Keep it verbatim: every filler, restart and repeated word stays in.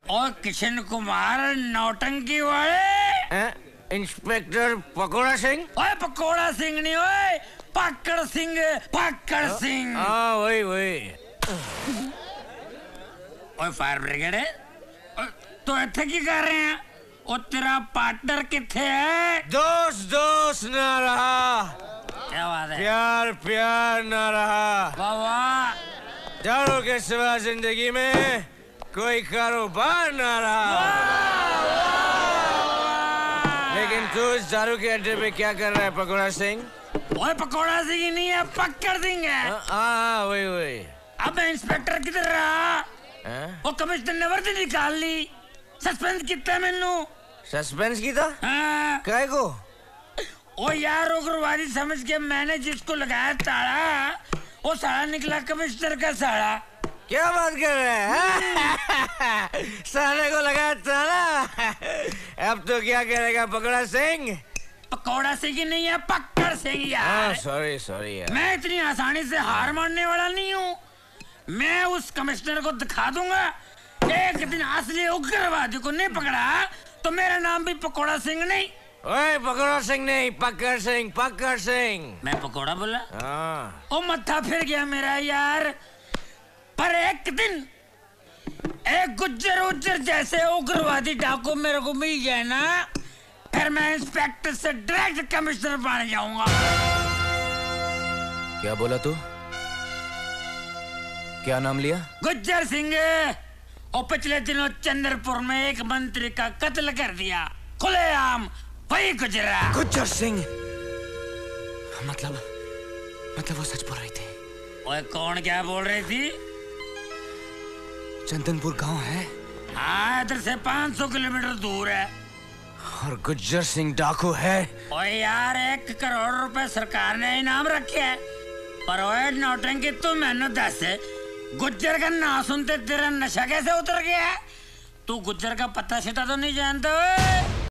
और किशन कुमार नौटंकी वाले। इंस्पेक्टर पकोड़ा सिंह। ओए पकोड़ा सिंह नहीं, ओए पकड़ सिंह, पकड़ सिंह। हाँ वही वही। ओए फायर ब्रिगेड है तो इत्थे की कर रहे हैं? ओ तेरा पार्टनर किथे है? दोस्त दोस्त ना रहा। क्या बात है? प्यार प्यार ना रहा। वाह वाह। दारू के सिवा जिंदगी में कोई कारोबार ना रहा। लेकिन तू इस दारू के अड्डे पे क्या कर रहा है पकोड़ा सिंह? ओए पकोड़ा सिंह नहीं है, पकड़ सिंह है। हाँ वही वही। अब मैं इंस्पेक्टर किधर रहा? वो कमिश्नर ने वर्दी निकाल ली। सस्पेंस कितना मैनू? सस्पेंस की था? हाँ। काय को? ओ यार उग्रवादी समझ के मैंने जिसको लगाया ताड़ा, वो साला निकला कमिश्नर का साला। क्या बात कर रहे हैं? साले को लगाया ताड़ा। अब तो क्या करेगा पकोड़ा सिंह? पकोड़ा सिंह नहीं है, पकड़ सिंह यार। सॉरी सॉरी यार। मैं इतनी आसानी से हार मानने वाला नहीं हूँ। मैं उस कमिश्नर को दिखा दूंगा, एक दिन असली उग्रवादी को नहीं पकड़ा तो मेरा नाम भी पकोड़ा सिंह नहीं। ओए पकोड़ा सिंह नहीं, पकड़ सिंह, पकड़ सिंह। मैं पकोड़ा बोला? हाँ। ओ मत्था फिर गया मेरा यार। पर एक दिन एक गुज्जर उज्जर जैसे उग्रवादी डाकू मेरे को मिल जाए ना, फिर मैं इंस्पेक्टर से डायरेक्ट कमिश्नर बन जाऊंगा। क्या बोला तू? क्या नाम लिया? गुज्जर सिंह। और पिछले दिनों चंद्रपुर में एक मंत्री का कत्ल कर दिया, खुलेआम, वही गुजरा। गुज्जर सिंह। मतलब मतलब वो सच बोल रही थी? ओए कौन क्या बोल रही थी? चंदनपुर गांव है? हाँ इधर से पाँच सौ किलोमीटर दूर है। और गुज्जर सिंह डाकू है? ओए यार एक करोड़ रुपए सरकार ने इनाम रखे है। पर ओए नौटंकी तू मैंने दस गुज्जर का नाम सुनते तेरा नशा कैसे उतर गया? तू गुज्जर का पता शिता तो नहीं जानता?